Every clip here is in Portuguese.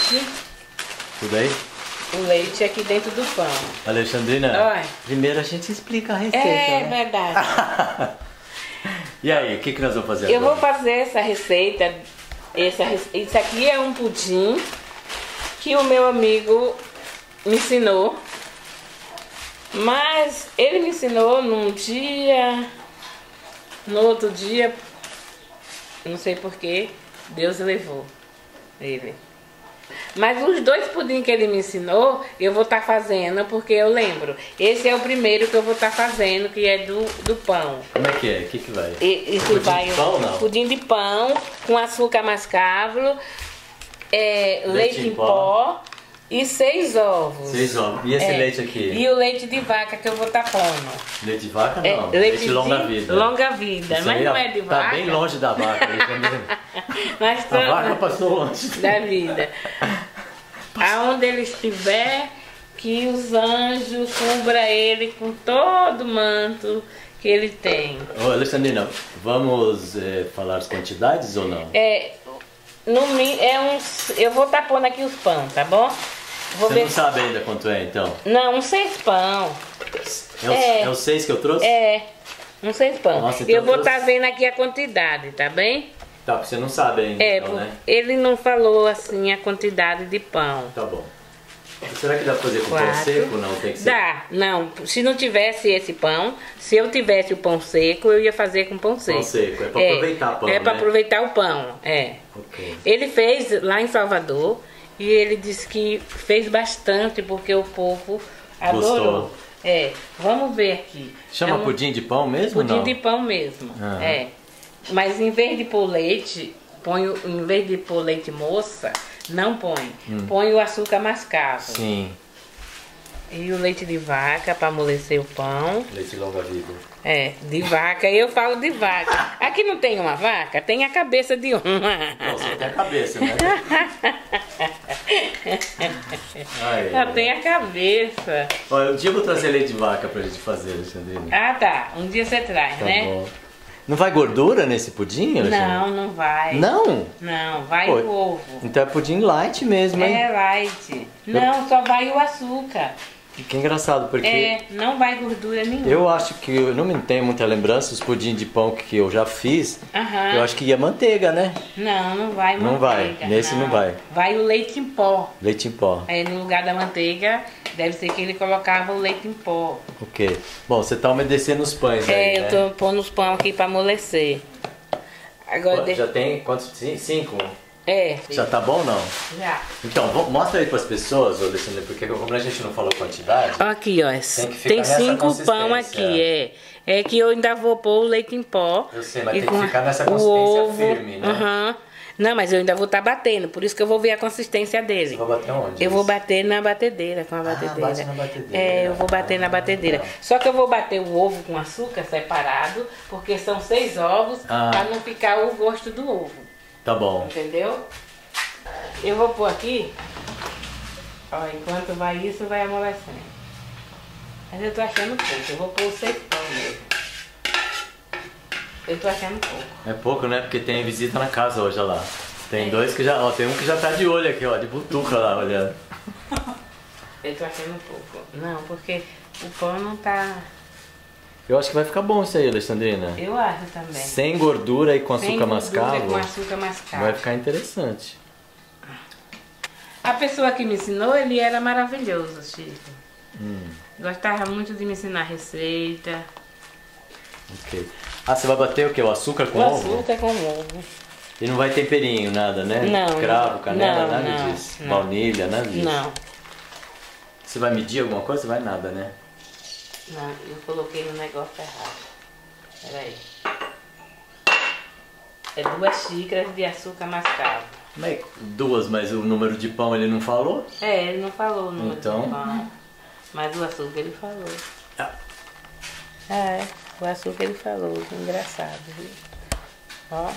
leite. Tudo aí? O leite aqui dentro do pão. Alexandrina, Oi. primeiro a gente explica a receita, É né? verdade. E aí, o que nós vamos fazer Eu agora? vou fazer essa receita. Isso aqui é um pudim que o meu amigo me ensinou. Mas ele me ensinou num dia, no outro dia, não sei porquê, Deus levou ele. Mas os dois pudim que ele me ensinou, eu vou estar fazendo, porque eu lembro. Esse é o primeiro que eu vou estar fazendo, que é do pão. Como é que é? O que vai? Isso Pudim vai de pão, não? pudim de pão com açúcar mascavo, leite em pó e 6 ovos. 6 ovos. E esse leite aqui? E o leite de vaca que eu vou estar pondo. Leite de vaca não, Leite de longa vida. Longa vida, Isso mas aí, não ó, é de tá vaca. bem longe da vaca, Alexandrina. Mas A vaca passou longe. da vida. Aonde ele estiver, que os anjos cubra ele com todo o manto que ele tem. Ô, Alexandrina, vamos falar as quantidades ou não? Eu vou estar pondo aqui os pão, tá bom? Vou Você não sabe ainda quanto é, então? Não, uns 6 pão. É os 6 que eu trouxe? Uns 6 pão. Nossa, então eu vou trouxe- estar vendo aqui a quantidade, tá bem? Tá, porque você não sabe ainda, então, né? Ele não falou assim a quantidade de pão. Tá bom. Será que dá pra fazer com pão 4. seco? Não, tem que ser. Dá, não. Se não tivesse esse pão, se eu tivesse o pão seco, eu ia fazer com pão seco. Pão seco, é pra aproveitar o pão, É pra né? aproveitar o pão, Ok. Ele fez lá em Salvador e ele disse que fez bastante porque o povo adorou. Gostou. Vamos ver aqui. Chama pudim de pão mesmo ou Pudim não? de pão mesmo, Aham. Mas em vez de pôr leite, em vez de pôr leite moça, não põe. Põe o açúcar mascavo. Sim, E o leite de vaca para amolecer o pão. leite longa vida. De vaca. Eu falo de vaca. Aqui não tem uma vaca, tem a cabeça de uma. Não, só tem a cabeça, né? Ai, Só tem a cabeça. Olha, um dia eu vou trazer leite de vaca pra gente fazer, Alexandrina. Ah, tá. Um dia você traz, Tá né? bom. Não vai gordura nesse pudim, Alexandrina? Não, não vai. Não? Não, vai Pô, o ovo. Então é pudim light mesmo, hein? É light. Não, só vai o açúcar. Que engraçado, porque Não vai gordura nenhuma. eu acho que eu não tenho muita lembrança dos pudim de pão que eu já fiz. Aham. Eu acho que ia manteiga, né? Não vai Não vai, manteiga. nesse não vai. Vai o leite em pó. Leite em pó. No lugar da manteiga, deve ser que ele colocava o leite em pó. Ok. Bom, você tá umedecendo os pães aí, né? Eu tô pondo os pão aqui pra amolecer. Agora Já tem quantos? 5? É. Já tá bom ou não? Já. Então, mostra aí pras pessoas, Alexandre, porque como a gente não falou quantidade, Aqui, ó. Tem que ficar Tem nessa 5 consistência. pão aqui, É que eu ainda vou pôr o leite em pó. eu sei, mas e tem com que ficar nessa o consistência ovo. firme, né? Aham. Não, mas eu ainda vou estar batendo, por isso que eu vou ver a consistência dele. Você vai bater onde? Eu vou isso? bater na batedeira, com a batedeira. bate na batedeira. Eu vou bater na batedeira. Só que eu vou bater o ovo com açúcar separado, porque são 6 ovos, pra não ficar o gosto do ovo. Tá bom. Entendeu? Eu vou pôr aqui, ó, enquanto vai isso, vai amolecendo. Mas eu tô achando pouco, eu vou pôr os 6 pão mesmo. Eu tô achando pouco. É pouco, né? Porque tem visita na casa hoje, olha lá. Tem dois que já, ó, tem um que já tá de olho aqui, ó, de butuca lá, olhando. Eu tô achando pouco. Não, porque o pão não tá... Eu acho que vai ficar bom isso aí, Alexandrina. Eu acho também. Sem gordura e com Sem açúcar gordura, mascavo, com açúcar mascavo. vai ficar interessante. A pessoa que me ensinou, ele era maravilhoso, Chico. Gostava muito de me ensinar receita. Ok. Ah, você vai bater o quê? O açúcar com O ovo? açúcar com ovo. E não vai temperinho, nada, né? Não. Cravo, canela, Não, nada não, disso. não. Baunilha, nada disso. Não, Você vai medir alguma coisa? Vai nada, né? não, eu coloquei no negócio errado. Peraí. É 2 xícaras de açúcar mascavo. Mas 2, mas o número de pão ele não falou? Ele não falou o número Então? de pão, mas o açúcar ele falou. Ah. O açúcar ele falou, que engraçado, viu? Ó.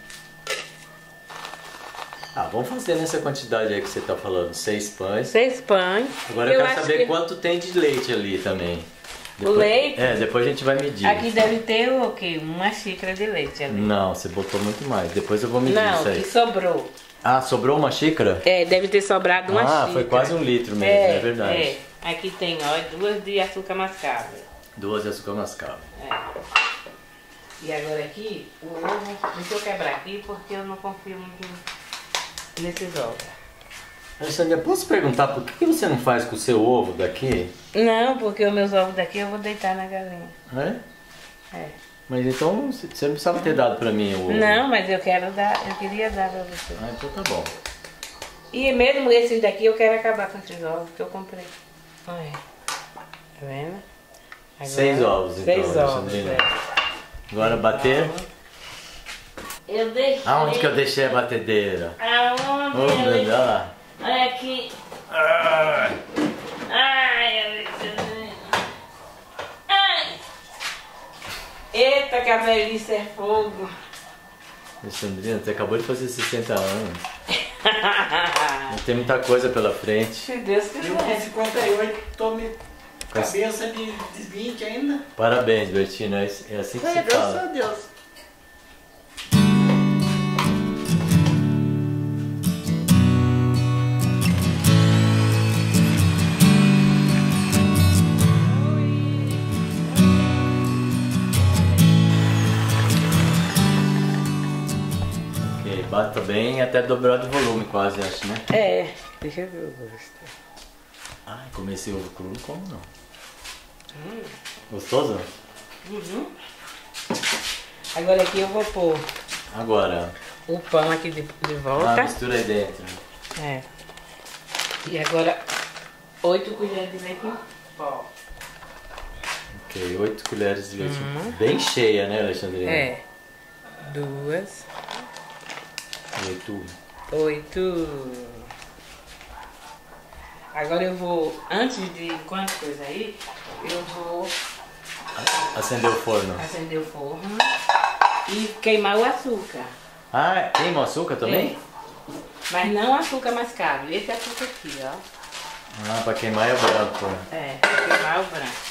Vamos fazer nessa quantidade aí que você tá falando, 6 pães. 6 pães. Agora eu quero acho saber que quanto tem de leite ali também. O leite? Depois a gente vai medir. Aqui deve ter o quê? 1 xícara de leite ali. Não, você botou muito mais. Depois eu vou medir Não, isso aí. que sobrou. Ah, sobrou uma xícara? É, deve ter sobrado uma xícara. Ah, foi quase 1 litro mesmo, é verdade. É. Aqui tem, ó, 2 de açúcar mascavo. 2 de açúcar mascavo. É. E agora aqui, o ovo, deixa eu quebrar aqui porque eu não confio muito nesses ovos. Alexandria, posso perguntar por que você não faz com o seu ovo daqui? Não, porque os meus ovos daqui eu vou deitar na galinha. É? É. Mas então você não precisava ter dado pra mim o ovo. Não, mas eu quero dar, eu queria dar pra você. Ah, então tá bom. E mesmo esses daqui eu quero acabar com esses ovos que eu comprei. Olha, tá vendo? Agora, 6 ovos então, 6 ovos, Alexandrina. é. Agora bater. Eu deixei. Aonde que eu deixei a batedeira? Aonde? Oh, meu Deus, olha lá. Olha aqui. Ah, Ai, ai. Eita, que a velhice é fogo. Alexandrina, você acabou de fazer 60 anos. Não tem muita coisa pela frente. Se Deus Eu com quiser. 58, tô me cabeça de 20 ainda. Parabéns, Bertino. É assim que se Graças fala. a Deus. Ok, bata bem até dobrar de volume quase, acho, né? É, deixa eu ver o gosto. Ai, comer esse ovo cru, como não? Gostoso? Uhum. Agora aqui eu vou pôr Agora, o pão aqui de volta. mistura aí dentro. É. E agora 8 colheres de leite em pó. Ok, 8 colheres de leite. Bem cheia, né, Alexandrina? É. 2, 8. 8. Agora eu vou, antes de quantas coisas aí, eu vou Acender o forno. acender o forno e queimar o açúcar. Ah, queima o açúcar também? É. Mas não açúcar mascavo, esse açúcar aqui, ó. Ah, pra queimar é o branco. É, queimar o branco.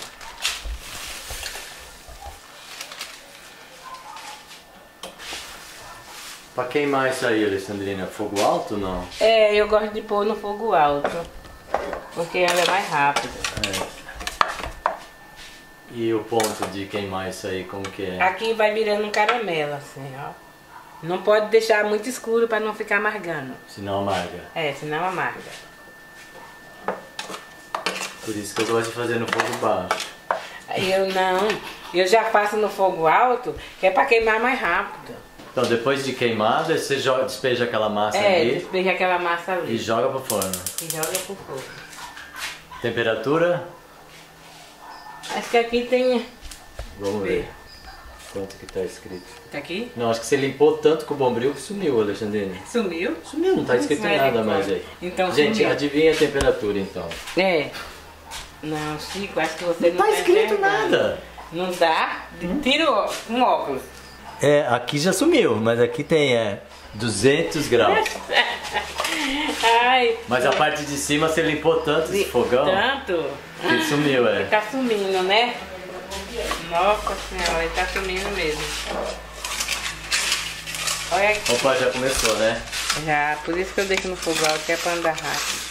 Pra queimar isso aí, Alexandrina, fogo alto ou não? É, eu gosto de pôr no fogo alto, porque ela é mais rápida. E o ponto de queimar isso aí, como que é? Aqui vai virando um caramelo, assim, ó. Não pode deixar muito escuro para não ficar amargando. Senão amarga. É, senão amarga. Por isso que eu gosto de fazer no fogo baixo. Eu não, eu já faço no fogo alto, que é para queimar mais rápido. Então, depois de queimada, você despeja aquela massa É, ali despeja aquela massa e ali joga pro forno. e joga pro fogo. Temperatura? Acho que aqui tem... Vamos Vê. ver. Quanto que tá escrito? Tá aqui? Não, acho que você limpou tanto com o bombril que sumiu, Alexandrina. Sumiu? Sumiu, não tá escrito nada mais aí. Então Gente, sumiu. adivinha a temperatura então. É. Não, Chico, acho que você não Não tá escrito enxergando. nada. Não dá? Tira um óculos. É, aqui já sumiu, mas aqui tem 200 graus. Ai, Mas a parte de cima você limpou tanto esse fogão tanto. que ele sumiu, Ele tá sumindo, né? Nossa senhora, ele tá sumindo mesmo. Olha aqui. Opa, já começou, né? Já, por isso que eu deixo no fogo alto, que é pra andar rápido.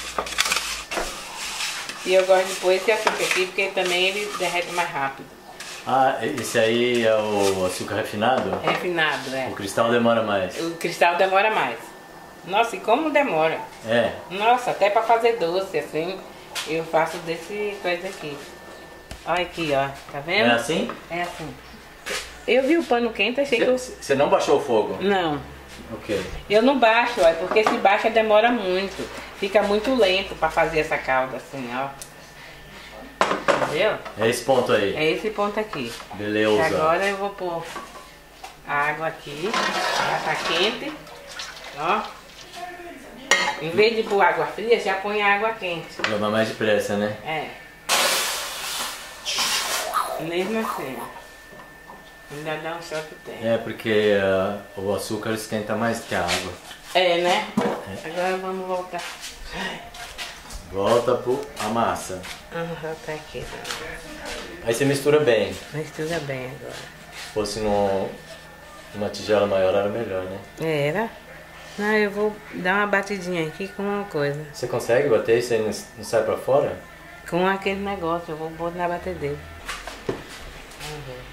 E eu gosto de pôr esse açúcar aqui, porque também ele derrete mais rápido. Ah, esse aí é o açúcar refinado? Refinado, é. O cristal demora mais. O cristal demora mais. Nossa, e como demora? É. Nossa, até pra fazer doce, assim, eu faço desse coisa aqui. Olha aqui, ó, tá vendo? É assim? É assim. Eu vi o pano quente, achei que eu... Você não baixou o fogo? Não, Ok. eu não baixo, ó, porque se baixa demora muito. Fica muito lento pra fazer essa calda, assim, ó. Entendeu? É esse ponto aí. É esse ponto aqui. E Beleza. agora eu vou pôr a água aqui, já tá quente, ó. Em vez de pôr água fria, já põe água quente. Vai mais depressa, né? É. Mesmo assim. Ainda dá um choque térmico. É porque o açúcar esquenta mais que a água. É, né? Agora vamos voltar. Volta a massa. Vamos voltar aqui. Aí você mistura bem. Mistura bem agora. Se fosse numa tigela maior era melhor, né? Era. Não, eu vou dar uma batidinha aqui com uma coisa. Você consegue bater isso aí não sai pra fora? Com aquele negócio, eu vou botar na batedeira. Vamos ver.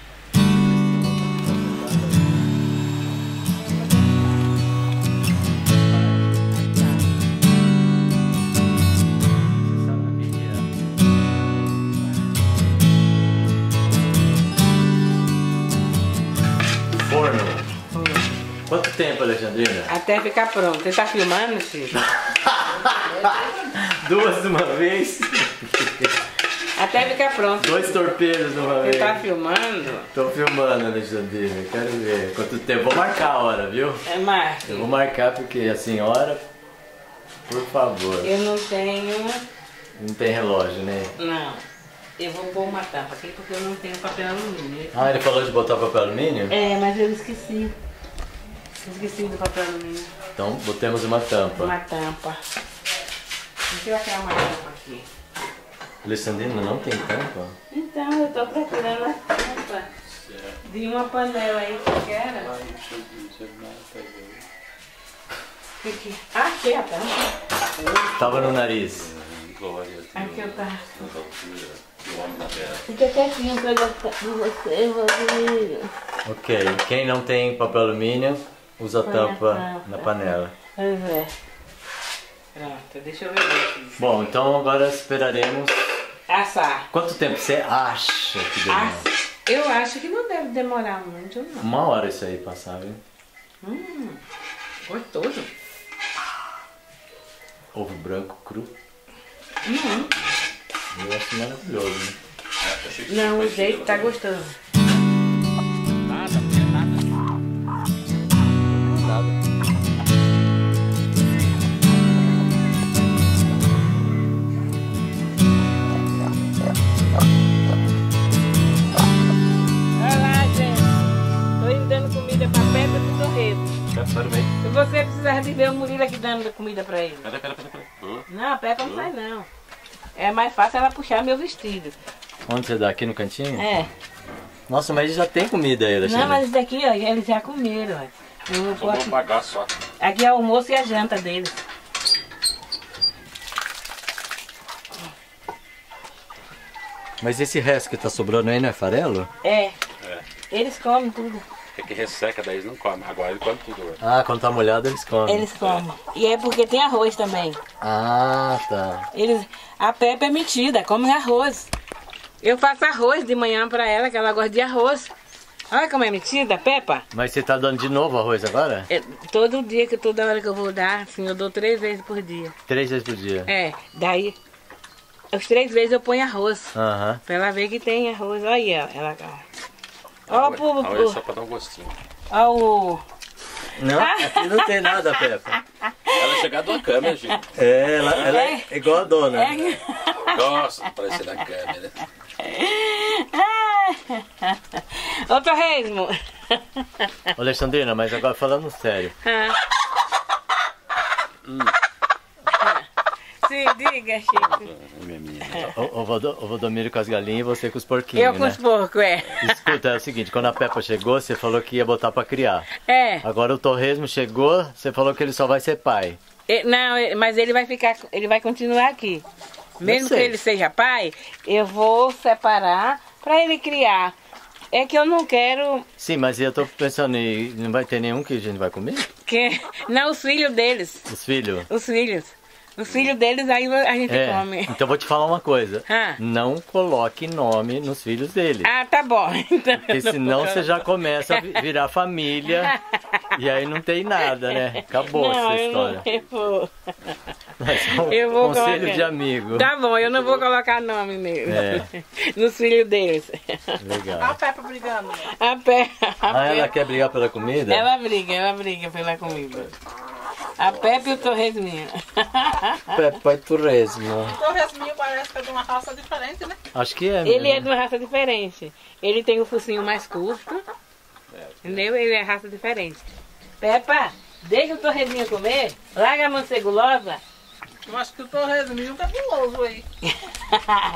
Forno. Quanto tempo, Alexandrina? Até ficar pronto. Você tá filmando, Chico? Duas de uma vez. Até ficar pronto. 2 torpedos de uma vez. Você tá filmando? Tô filmando, Alexandrina. Quero ver quanto tempo. Vou marcar a hora, viu? É, Marque. Eu vou marcar porque a senhora, por favor. Eu não tenho... Não tem relógio, né? Não. Eu vou pôr uma tampa aqui porque eu não tenho papel alumínio. Ah, ele falou de botar papel alumínio? É, mas eu esqueci. Esqueci do papel alumínio. Então, botemos uma tampa. Uma tampa. Deixa eu achar uma tampa aqui. Alexandrina, não tem tampa? Então, eu tô procurando a tampa de uma panela aí que eu quero. Aqui. Achei a tampa. Tava no nariz. Aqui eu tava. Fica quietinho pra gostar de você, Rodrigo. Ok, quem não tem papel alumínio, usa a Põe a tampa tampa. na panela. Pois é. Pronto, deixa eu ver aqui. Bom, então agora esperaremos. Assar. Quanto tempo você acha que demora? Eu acho que não deve demorar muito, não. 1 hora isso aí passar, viu? Gostoso. Ovo branco cru. Uhum. Eu acho maravilhoso, né? Não, o jeito tá gostoso. Olha lá, gente. Tô indo dando comida pra Pepe e pro Torresmo. Se você precisar de ver o Murilo aqui dando comida pra ele. Pera. Não, a Pepa não sai não. É mais fácil ela puxar meu vestido. Onde você dá? Aqui no cantinho? É. Nossa, mas já tem comida aí, Alexandre. Não, mas isso daqui, ó, eles já comeram. Ó. Eu vou Só pôr vou aqui. pagar só. Aqui é o almoço e a janta deles. Mas esse resto que tá sobrando aí não é farelo? É. Eles comem tudo. É que resseca, daí eles não comem. Agora eles comem tudo. Né? Ah, quando tá molhado eles comem. Eles comem. E é porque tem arroz também. Ah, tá. A Pepa é metida, come arroz. Eu faço arroz de manhã pra ela, que ela gosta de arroz. Olha como é metida, Pepa. Mas você tá dando de novo arroz agora? É, todo dia, toda hora que eu vou dar, assim, eu dou 3 vezes por dia. 3 vezes por dia. É, daí, as 3 vezes eu ponho arroz. Aham. Pra ela ver que tem arroz. Olha aí, ela. Olha Olha só pra dar um gostinho. Olha o. Não, aqui não tem nada, Pepa. Ela chegar de uma câmera, gente. É, ela é igual a dona. Gosta de aparecer na câmera. Ô, Torresmo. Ô, Alexandrina, mas agora falando sério. Sim, diga, Chico. Minha menina. O Valdomiro com as galinhas e você com os porquinhos, Eu com né? os porcos, é. Escuta, é o seguinte, quando a Peppa chegou, você falou que ia botar pra criar. É. Agora o Torresmo chegou, você falou que ele só vai ser pai. Não, mas ele vai ficar, ele vai continuar aqui. Mesmo que sei. ele seja pai, eu vou separar pra ele criar. É que eu não quero Sim, mas eu tô pensando, não vai ter nenhum que a gente vai comer? que não os filhos deles, Os filhos? os filhos. Os filhos deles aí a gente come. Então vou te falar uma coisa. Ah. Não coloque nome nos filhos dele. Ah, tá bom. Então, Porque senão você já começa a virar família e aí não tem nada, né? Acabou essa história. Eu vou Conselho colocar. de amigo. Tá bom, eu não vou colocar nome nele. É. Nos filhos deles. Legal. Peppa brigando. A Pé. Ah, ela quer brigar pela comida? Ela briga pela comida. A Pepe e o Torresminho. Peppa e Torresmo. O Torresminho parece que é de uma raça diferente, né? Acho que é. Ele é mesmo. de uma raça diferente. Ele tem o focinho mais curto. Entendeu? Ele é raça diferente. Peppa, deixa o Torresminho comer. Larga a mão de ser gulosa. Eu acho que o Torresminho tá guloso aí.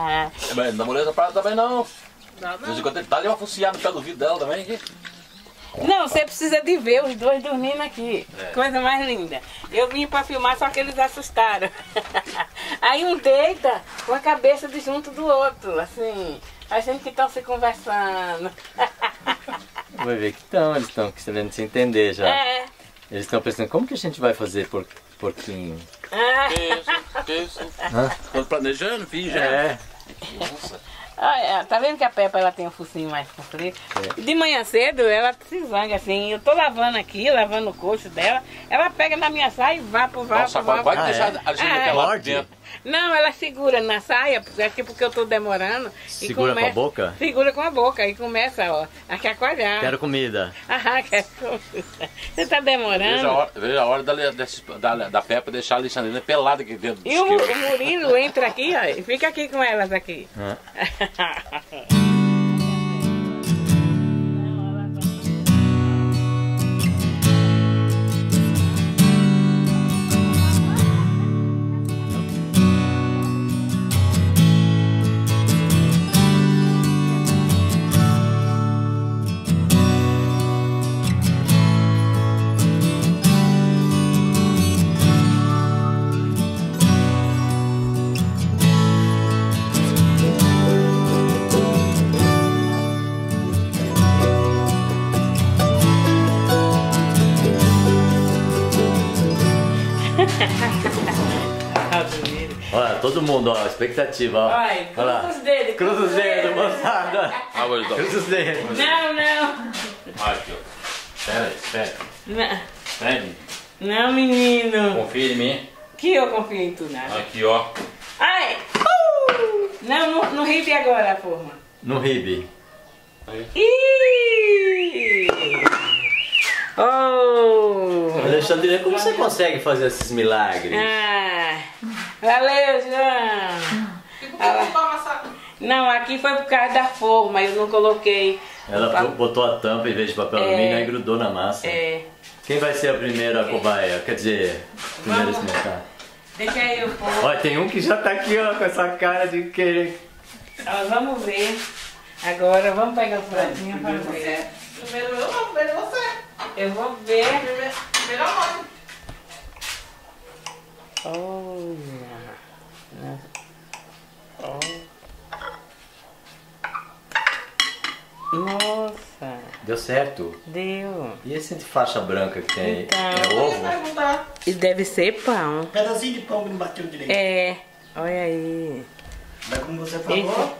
Mas não dá moleza pra ela também não. Não, De vez em não. quando ele tá ali uma focinhada no pé do vidro dela também. Aqui. Não, você precisa de ver os dois dormindo aqui. Coisa mais linda. Eu vim pra filmar, só que eles assustaram. Aí um deita com a cabeça de junto do outro, assim. A gente que estão se conversando. Vai ver que estão, eles estão querendo se entender já. É. Eles estão pensando, como que a gente vai fazer porquinho? Que isso? Tô planejando, vi já. É. Nossa. Olha, tá vendo que a Peppa ela tem um focinho mais comprido? De manhã cedo ela se zanga assim. Eu tô lavando aqui, lavando o coxo dela. Ela pega na minha saia e vapo. Nossa, pode deixar a Alexandre lá Morde? dentro. Não, ela segura na saia, porque eu tô demorando. Segura com a boca? Segura com a boca e começa, ó, a chacoalhar. Quero comida. Ah, quero comida. Você tá demorando? Veja a hora da Peppa deixar a Alexandrina pelada aqui dentro do E o isqueiro. Murilo entra aqui, ó, e fica aqui com elas aqui. Olha, todo mundo, ó, expectativa, ó. Olha, Olha lá. cruza os dedos. Cruza os dedos, moçada. Vou ajudar. Cruza os dedos. Não. Aqui, ó. Espera. Não, Vem. não, menino. Confia em mim. Que eu confio em tu, nada. Aqui, ó. Ai! Não, não ribe agora a forma. No ribe. Ih! Oh! Alexandre, como você consegue fazer esses milagres? Ah, valeu, João. E por que não toma saco? Não, aqui foi por causa da forma, eu não coloquei. Ela botou a tampa em vez de papel alumínio e grudou na massa. É. Quem vai ser a primeira cobaia? Quer dizer, primeira a experimentar? Deixa eu pôr. Olha, tem um que já tá aqui, ó, com essa cara de querer. Ó, vamos ver. Agora vamos pegar o pratinho para ver. Primeiro eu não, primeiro você. Eu vou ver. Primeiro a mãe. Olha. Nossa, Deu certo. deu. E esse de faixa branca que tem aí? Então. É Eu ia ovo? perguntar. E deve ser pão. Um pedacinho de pão que não bateu direito. É, olha aí. Mas como você falou,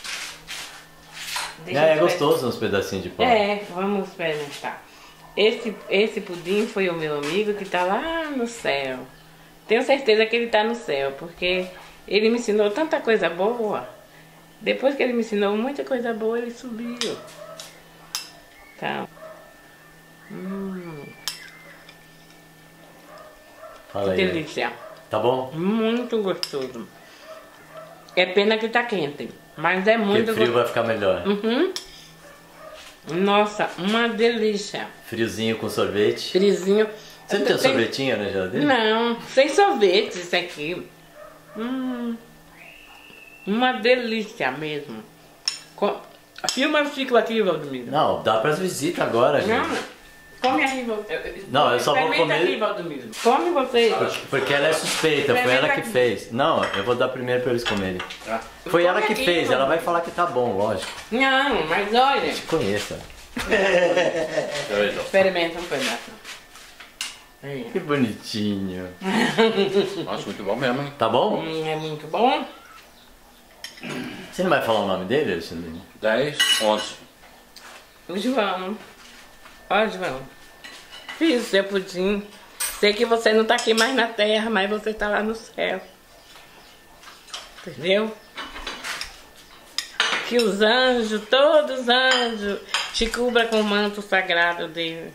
Deixa É, eu é ver. gostoso uns pedacinhos de pão. É, vamos experimentar. Esse pudim foi o meu amigo que tá lá no céu. Tenho certeza que ele tá no céu, porque ele me ensinou tanta coisa boa. Depois que ele me ensinou muita coisa boa, ele subiu. Tá. Fala Que aí. delícia. Tá bom? Muito gostoso. É pena que tá quente, mas é Porque muito frio gostoso. vai ficar melhor. Uhum. Nossa, uma delícia. Friozinho com sorvete. Frizinho. Você não tem um sorvetinho na geladeira? Não, sem sorvete isso aqui. Uma delícia mesmo. Filma o ciclo aqui, Valdomiro. Não, dá pras visitas agora, gente. Não, come aí, Valdomiro. Não, eu só vou Experimenta comer- aqui, Valdomiro. Come você. Porque ela é suspeita, foi ela que fez. Não, eu vou dar primeiro pra eles comerem. Foi ela que aqui, fez, mano. ela vai falar que tá bom, lógico. Não, mas olha. Conheça. Experimenta um pedaço. Aí. Que bonitinho. Nossa, muito bom mesmo, hein? Tá bom? É muito bom. Você não vai falar o nome dele, Alexandre? 10, 11. O João. Ó, João. Fiz o seu pudim. Sei que você não tá aqui mais na terra, mas você tá lá no céu. Entendeu? Que os anjos, todos os anjos, te cubra com o manto sagrado dele.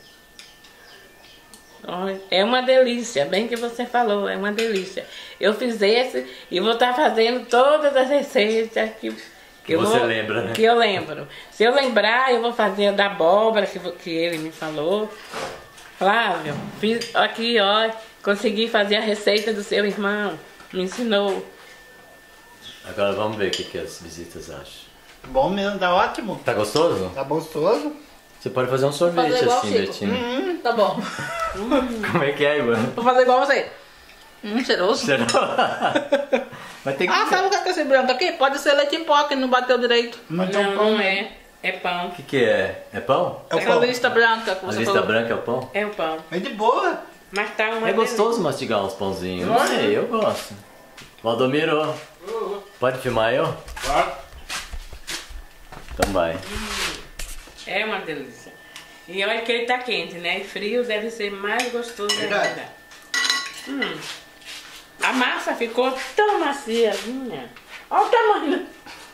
Olha, é uma delícia, bem que você falou, é uma delícia. Eu fiz esse e vou estar fazendo todas as receitas que eu você vou- lembra, né? Que eu lembro. Se eu lembrar, eu vou fazer a da abóbora que ele me falou. Flávio, fiz aqui, ó, consegui fazer a receita do seu irmão, me ensinou. Agora vamos ver o que as visitas acham. bom mesmo, tá ótimo. Tá gostoso? Tá gostoso. Você pode fazer um sorvete fazer igual assim, o Chico. Betinho. Tá bom. Como é que é, Ivan? Vou fazer igual você. Cheiroso. Mas tem que... Ah, sabe o que é esse branco aqui? Pode ser leite em pó, que não bateu direito. Mas tem um Não, pão. não é. É pão. O que é? É pão? É o Aquela pão. lista branca que A você lista falou. branca é o pão? É o pão. É de boa. Mas tá uma É gostoso mastigar uns pãozinhos. Não sei, eu gosto. Valdomiro, pode filmar eu? Claro. Então vai. É uma delícia. E olha que ele tá quente, né? E frio deve ser mais gostoso Verdade. ainda. A massa ficou tão maciazinha. Olha o tamanho.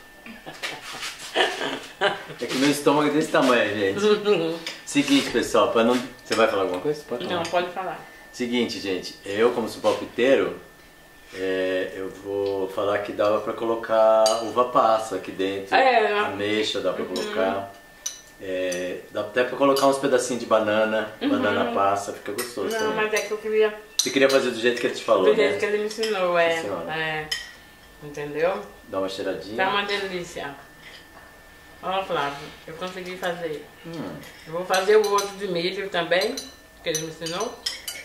É que meu estômago é desse tamanho, gente. Seguinte, pessoal, pra não... Você vai falar alguma coisa? Pode falar. Não, pode falar. Seguinte, gente, eu como sou palpiteiro, eu vou falar que dava pra colocar uva passa aqui dentro, ameixa dá pra colocar, dá até pra colocar uns pedacinhos de banana, banana passa, fica gostoso Não, também. mas é que eu queria Você queria fazer do jeito que ele te falou, do jeito né? que ele me ensinou, Funciona. Entendeu? Dá uma cheiradinha. Tá uma delícia. Ó, Flávio, eu consegui fazer. Eu vou fazer o outro de milho também, que ele me ensinou.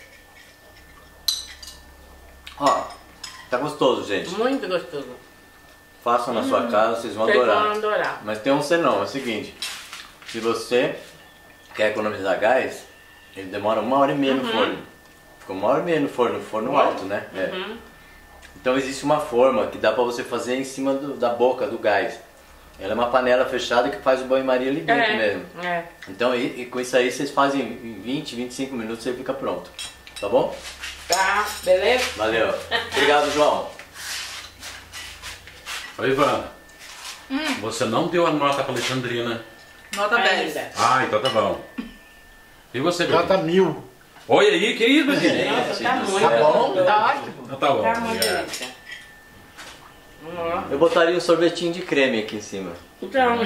Ó, tá gostoso, gente. Muito gostoso. Façam na sua casa, vocês vão Vocês adorar. vão adorar. Mas tem um senão, é o seguinte, se você quer economizar gás, ele demora 1h30 no forno. Fica 1h30 no forno alto, né? Então existe uma forma que dá pra você fazer em cima da boca do gás. Ela é uma panela fechada que faz o banho-maria ali dentro mesmo. Então e com isso aí vocês fazem em 20, 25 minutos e fica pronto. Tá bom? Tá, beleza? Valeu. Obrigado, João. Oi, Ivan. Você não deu a nota pra Alexandrina. Nota 10. Ainda. Ah, então tá bom. E você, Betinho? Nota 1000. Olha aí, que isso, Betinho? Nossa, tá muito Tá bom? gostoso. Tá ótimo. Então tá bom. Tá uma obrigado. delícia. Ó. Eu botaria um sorvetinho de creme aqui em cima. Então,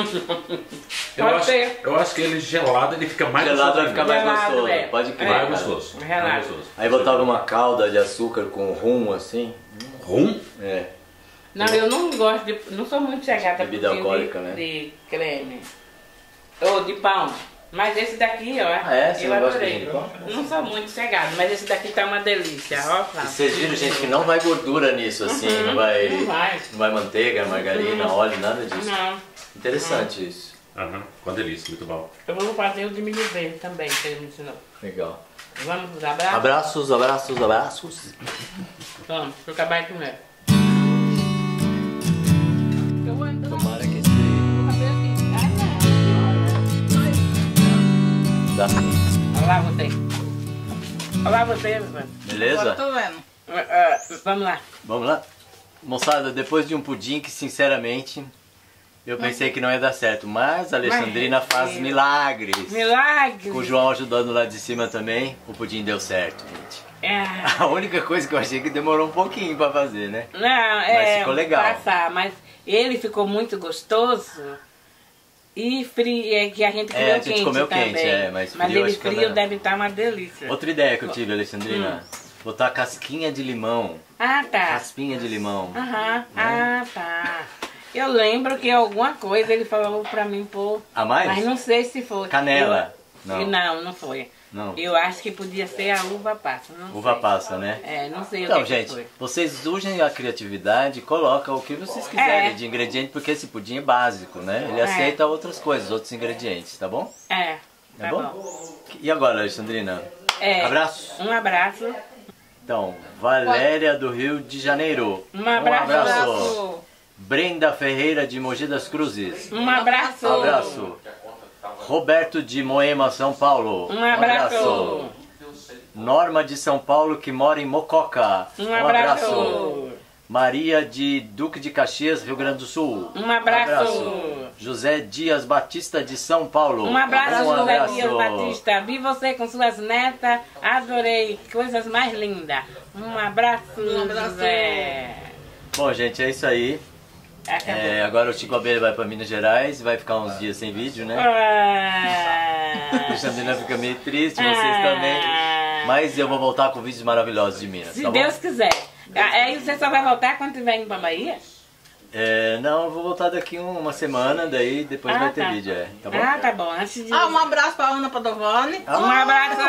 Eu acho que ele gelado ele fica mais Gelado vai gostoso ficar mais Gelado, gostoso. é. Pode crer. mais cara. gostoso. Relaxa. Mais gostoso. Aí botava uma calda de açúcar com rum assim. Rum? É. não, eu não gosto de. Não sou muito chegada Bebida pudim alcoólica, de, né? de creme. Ou de pão. Mas esse daqui, ó. Você eu não gosta adorei. de pão? Não sou muito chegada, mas esse daqui tá uma delícia. Ó, E Flávio. vocês viram, gente, que não vai gordura nisso, assim, não vai Não vai. manteiga, margarina, óleo, nada disso. Não. Interessante isso. Aham, com delícia, muito bom. Eu vou fazer o de milho verde também, que ele me ensinou. Legal. Vamos nos abraços? Abraços, abraços, abraços. Vamos, vou acabar de comer. Eu vou entrar. Tomara que esse Vou fazer assim. dá. Olá você. Olá você, Ivan. Agora Beleza? tô vendo. Vamos lá. Vamos lá? Moçada, depois de um pudim que, sinceramente, eu pensei que não ia dar certo, mas a Alexandrina Mas, faz milagres. Milagre. Com o João ajudando lá de cima também, o pudim deu certo, gente. A única coisa que eu achei que demorou um pouquinho pra fazer, né? Não, ficou legal. Passar, mas ele ficou muito gostoso. E frio, que a gente comeu a gente quente comeu também. quente, mas frio ele acho que é frio melhor. deve estar uma delícia. Outra ideia que eu tive, Alexandrina, botar casquinha de limão, Ah, tá. raspinha de limão. Aham. Ah, tá. Eu lembro que alguma coisa ele falou pra mim pôr. A mais? Mas não sei se foi. Canela. Não. Não foi. Não. Eu acho que podia ser a uva passa. Não Uva sei. passa, né? É, não sei Então, o que gente, que foi. vocês usem a criatividade e colocam o que vocês quiserem de ingrediente, porque esse pudim é básico, né? Ele aceita outras coisas, outros ingredientes, tá bom? É, Tá tá bom? bom. E agora, Alexandrina? É, Abraço. Um abraço. Então, Valéria do Rio de Janeiro. Um abraço. Brenda Ferreira de Mogi das Cruzes. Um abraço. Abraço. Roberto de Moema, São Paulo. Um abraço. Norma de São Paulo, que mora em Mococa. Um abraço. Maria de Duque de Caxias, Rio Grande do Sul. Um abraço. José Dias Batista de São Paulo. Um abraço, Um José abraço. Dias Batista. Vi você com suas netas. Adorei. Coisas mais lindas. Um abraço, José. Bom, gente, é isso aí. Acabou. Agora o Chico Abelha vai para Minas Gerais, vai ficar uns dias sem vídeo, né? A Alexandrina fica meio triste, vocês também. Mas eu vou voltar com vídeos maravilhosos de Minas, Se tá bom? Deus quiser. Aí você só vai voltar quando estiver indo pra Bahia? Não, eu vou voltar daqui uma semana, daí depois vai ter vídeo, tá bom? Ah, tá bom. Antes de... Um abraço pra Ana Padovani. Um abraço.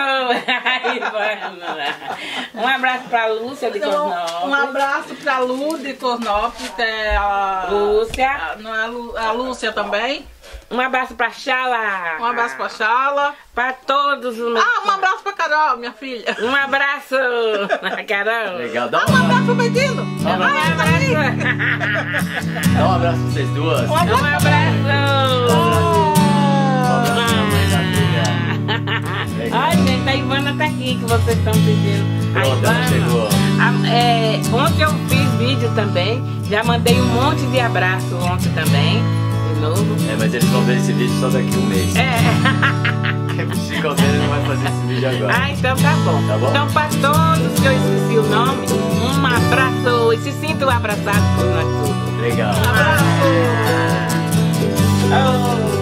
Um abraço pra Lúcia de Cornópolis. Um abraço pra Lu de Cornópolis, que é a Lúcia. A Lúcia também. Um abraço pra Chala. Um abraço pra Chala. Pra todos os meus... Um abraço pra Carol, minha filha. Um abraço, Carol. Legal, dá Um abraço pro Bedilo. Um abraço. Dá um abraço pra vocês duas. Um abraço. Ai, gente, a Ivana tá aqui que vocês estão pedindo. Pronto, ela chegou. Ontem eu fiz vídeo também. Já mandei um monte de abraço ontem também. De novo. Mas eles vão ver esse vídeo só daqui a um mês. Se couber, ele não vai fazer esse vídeo agora. Então tá bom. Tá bom? Então pra todos que eu esqueci o nome, um abraço e se sintam abraçados por nós todos. Legal. Um abraço.